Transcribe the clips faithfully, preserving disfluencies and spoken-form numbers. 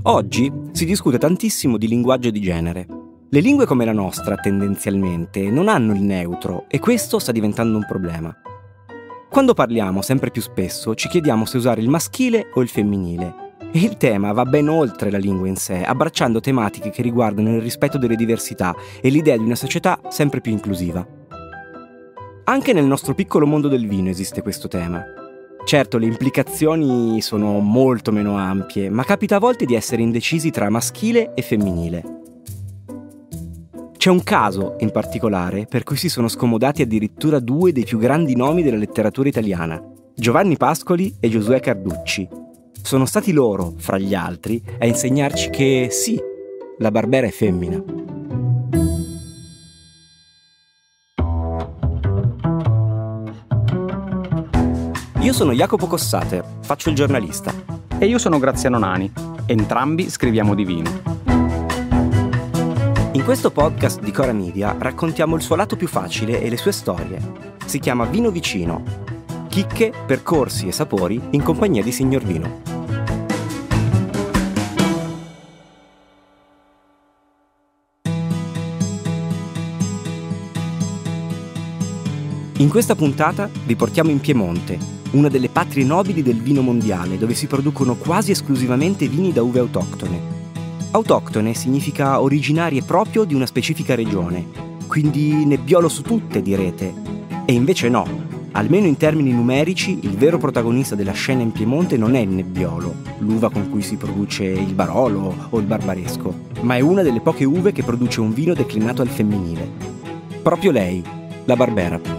Oggi si discute tantissimo di linguaggio e di genere. Le lingue come la nostra, tendenzialmente, non hanno il neutro e questo sta diventando un problema. Quando parliamo sempre più spesso ci chiediamo se usare il maschile o il femminile. E il tema va ben oltre la lingua in sé, abbracciando tematiche che riguardano il rispetto delle diversità e l'idea di una società sempre più inclusiva. Anche nel nostro piccolo mondo del vino esiste questo tema. Certo, le implicazioni sono molto meno ampie, ma capita a volte di essere indecisi tra maschile e femminile. C'è un caso, in particolare, per cui si sono scomodati addirittura due dei più grandi nomi della letteratura italiana, Giovanni Pascoli e Giosuè Carducci. Sono stati loro, fra gli altri, a insegnarci che sì, la Barbera è femmina. Io sono Jacopo Cossate, faccio il giornalista. E io sono Graziano Nani. Entrambi scriviamo di vino. In questo podcast di Cora Media raccontiamo il suo lato più facile e le sue storie. Si chiama Vino Vicino. Chicche, percorsi e sapori in compagnia di Signor Vino. In questa puntata vi portiamo in Piemonte, una delle patrie nobili del vino mondiale, dove si producono quasi esclusivamente vini da uve autoctone. Autoctone significa originarie proprio di una specifica regione, quindi nebbiolo su tutte, direte. E invece no, almeno in termini numerici, il vero protagonista della scena in Piemonte non è il nebbiolo, l'uva con cui si produce il Barolo o il Barbaresco, ma è una delle poche uve che produce un vino declinato al femminile. Proprio lei, la Barbera.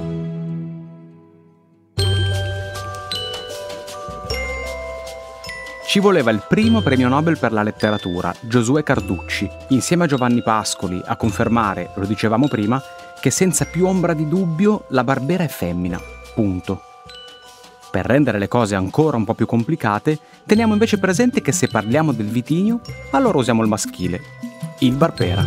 Ci voleva il primo premio Nobel per la letteratura, Giosuè Carducci, insieme a Giovanni Pascoli, a confermare, lo dicevamo prima, che senza più ombra di dubbio la Barbera è femmina. Punto. Per rendere le cose ancora un po' più complicate, teniamo invece presente che se parliamo del vitigno, allora usiamo il maschile, il Barbera.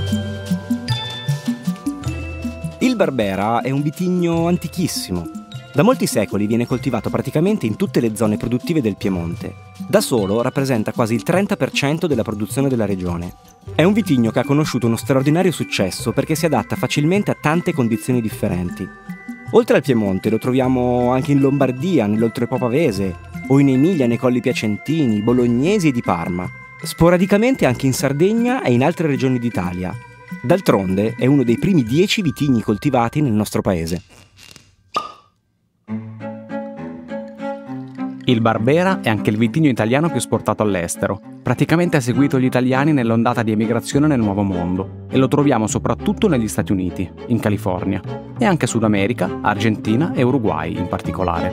Il Barbera è un vitigno antichissimo. Da molti secoli viene coltivato praticamente in tutte le zone produttive del Piemonte. Da solo rappresenta quasi il trenta per cento della produzione della regione. È un vitigno che ha conosciuto uno straordinario successo perché si adatta facilmente a tante condizioni differenti. Oltre al Piemonte lo troviamo anche in Lombardia, nell'Oltrepo Pavese, o in Emilia nei Colli Piacentini, Bolognesi e di Parma. Sporadicamente anche in Sardegna e in altre regioni d'Italia. D'altronde è uno dei primi dieci vitigni coltivati nel nostro paese. Il Barbera è anche il vitigno italiano più esportato all'estero. Praticamente ha seguito gli italiani nell'ondata di emigrazione nel Nuovo Mondo e lo troviamo soprattutto negli Stati Uniti, in California, e anche Sud America, Argentina e Uruguay in particolare.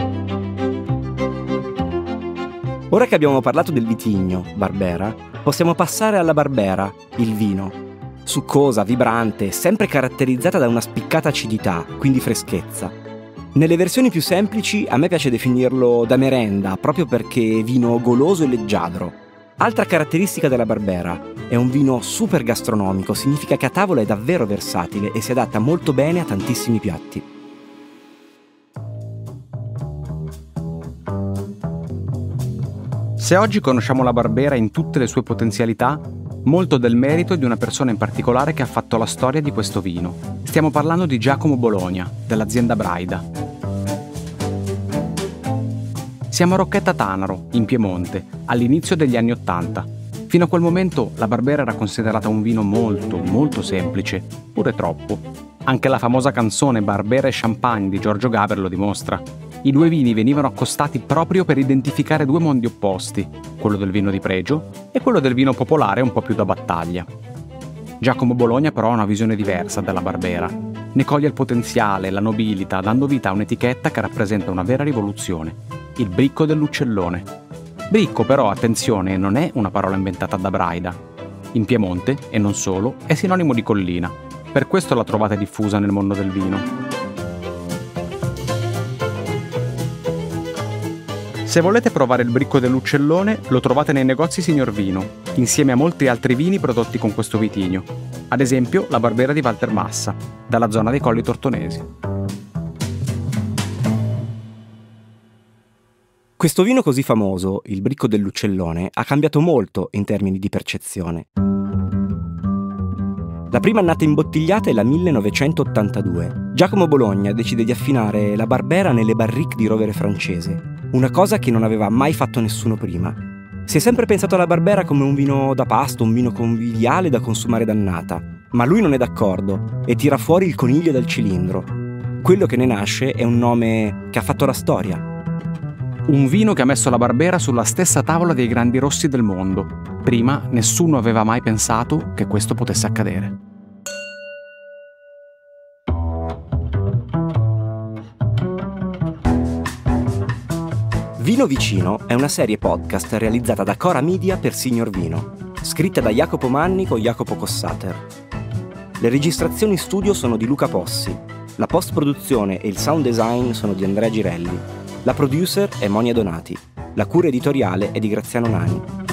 Ora che abbiamo parlato del vitigno, Barbera, possiamo passare alla Barbera, il vino. Succosa, vibrante, sempre caratterizzata da una spiccata acidità, quindi freschezza. Nelle versioni più semplici a me piace definirlo da merenda, proprio perché è vino goloso e leggiadro. Altra caratteristica della Barbera, è un vino super gastronomico, significa che a tavola è davvero versatile e si adatta molto bene a tantissimi piatti. Se oggi conosciamo la Barbera in tutte le sue potenzialità, molto del merito è di una persona in particolare che ha fatto la storia di questo vino. Stiamo parlando di Giacomo Bologna, dell'azienda Braida. Siamo a Rocchetta Tanaro, in Piemonte, all'inizio degli anni Ottanta. Fino a quel momento la Barbera era considerata un vino molto, molto semplice, pure troppo. Anche la famosa canzone Barbera e Champagne di Giorgio Gaber lo dimostra. I due vini venivano accostati proprio per identificare due mondi opposti, quello del vino di pregio e quello del vino popolare un po' più da battaglia. Giacomo Bologna però ha una visione diversa della Barbera. Ne coglie il potenziale, la nobiltà, dando vita a un'etichetta che rappresenta una vera rivoluzione, il bricco dell'uccellone. Bricco però, attenzione, non è una parola inventata da Braida. In Piemonte, e non solo, è sinonimo di collina. Per questo la trovate diffusa nel mondo del vino. Se volete provare il bricco dell'uccellone, lo trovate nei negozi Signor Vino, insieme a molti altri vini prodotti con questo vitigno. Ad esempio la Barbera di Valtermassa, dalla zona dei Colli Tortonesi. Questo vino così famoso, il Bricco dell'Uccellone, ha cambiato molto in termini di percezione. La prima annata imbottigliata è la millenovecentottantadue. Giacomo Bologna decide di affinare la Barbera nelle barrique di rovere francese, una cosa che non aveva mai fatto nessuno prima. Si è sempre pensato alla Barbera come un vino da pasto, un vino conviviale da consumare d'annata, ma lui non è d'accordo e tira fuori il coniglio dal cilindro. Quello che ne nasce è un nome che ha fatto la storia. Un vino che ha messo la Barbera sulla stessa tavola dei grandi rossi del mondo. Prima nessuno aveva mai pensato che questo potesse accadere. Vino Vicino è una serie podcast realizzata da Cora Media per Signor Vino, scritta da Jacopo Manni con Jacopo Cossater. Le registrazioni studio sono di Luca Possi, la post-produzione e il sound design sono di Andrea Girelli, la producer è Monia Donati, la cura editoriale è di Graziano Nani.